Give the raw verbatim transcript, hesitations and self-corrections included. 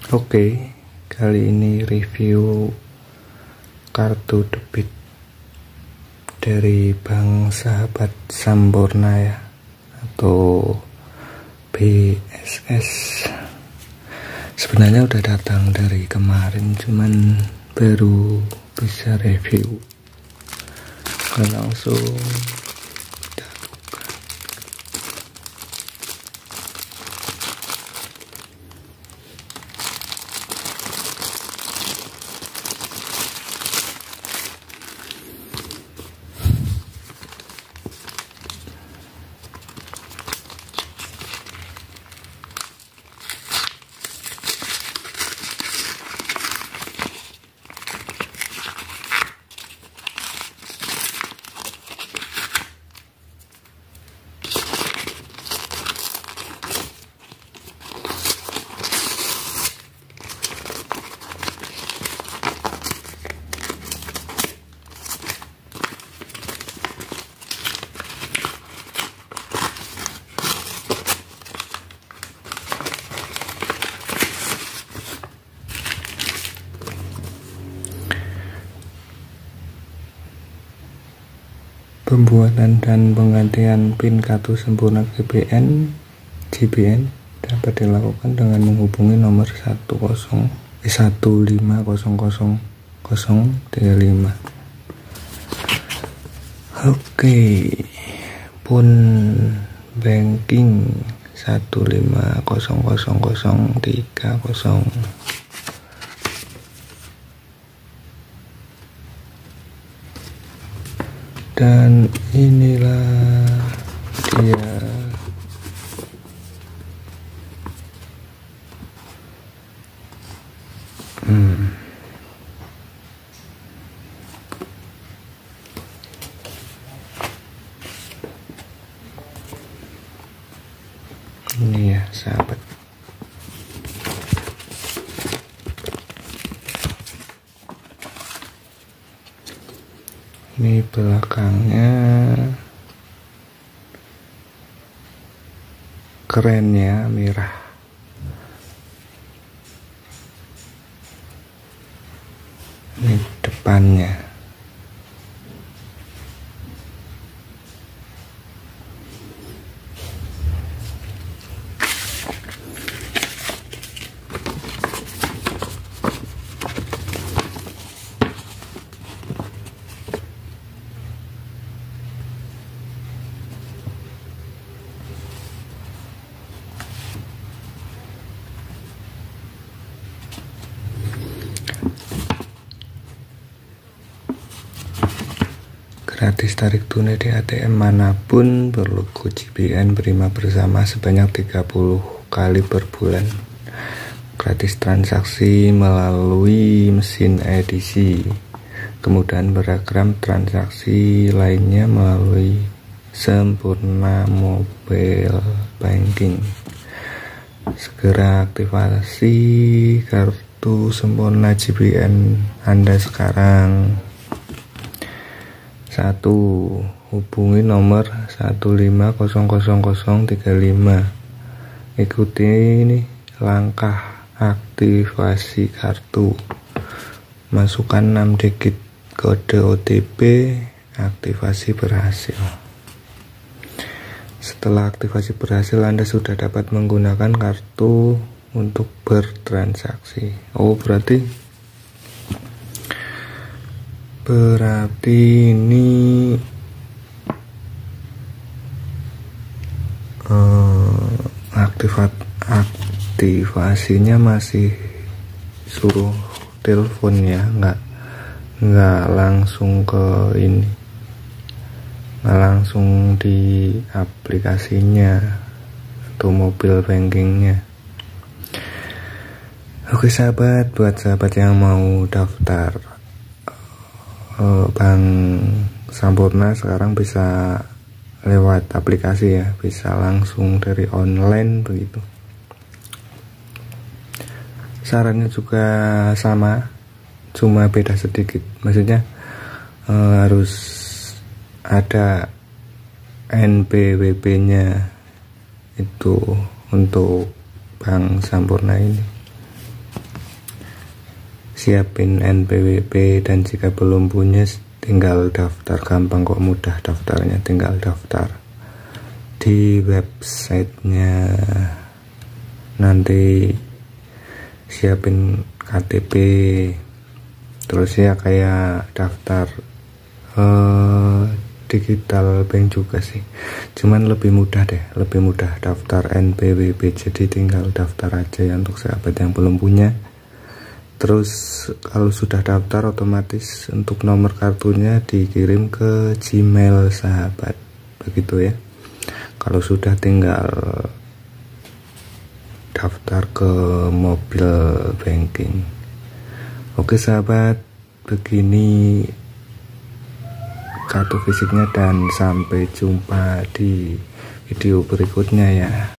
Oke, kali ini review kartu debit dari Bank Sahabat Sampurna ya, atau B S S. Sebenarnya udah datang dari kemarin, cuman baru bisa review. Langsung pembuatan dan penggantian PIN kartu sempurna G B N G B N dapat dilakukan dengan menghubungi nomor satu nol eh, satu lima nol nol nol tiga lima. Oke, pun banking satu lima nol nol nol tiga nol. Dan inilah dia hmm. Ini ya sahabat, ini belakangnya keren ya, merah. Ini depannya. Gratis tarik tunai di A T M manapun berlogo G B N Prima Bersama sebanyak tiga puluh kali per bulan. Gratis transaksi melalui mesin edisi. Kemudahan beragam transaksi lainnya melalui Sempurna Mobile Banking. Segera aktivasi kartu Sempurna G B N Anda sekarang. Satu, hubungi nomor satu lima nol nol nol tiga lima. Ikuti ini langkah aktivasi kartu. Masukkan enam digit kode O T P, aktivasi berhasil. Setelah aktivasi berhasil, Anda sudah dapat menggunakan kartu untuk bertransaksi. Oh, berarti Berarti ini uh, aktifat aktivasinya masih suruh telepon ya, nggak nggak langsung ke ini, nggak langsung di aplikasinya atau mobile bankingnya. Oke sahabat, buat sahabat yang mau daftar Bank Sampurna sekarang bisa lewat aplikasi ya, bisa langsung dari online begitu. Sarannya juga sama, cuma beda sedikit, maksudnya eh, harus ada N P W P nya itu untuk Bank Sampurna ini. siapin N P W P, dan jika belum punya tinggal daftar. Gampang kok, mudah daftarnya, tinggal daftar di websitenya. Nanti siapin K T P, terus ya kayak daftar uh, digital bank juga sih, cuman lebih mudah deh, lebih mudah daftar N P W P. Jadi tinggal daftar aja ya untuk sahabat yang belum punya. Terus kalau sudah daftar, otomatis untuk nomor kartunya dikirim ke Gmail sahabat, begitu ya. Kalau sudah, tinggal daftar ke mobile banking. Oke sahabat, begini kartu fisiknya, dan sampai jumpa di video berikutnya ya.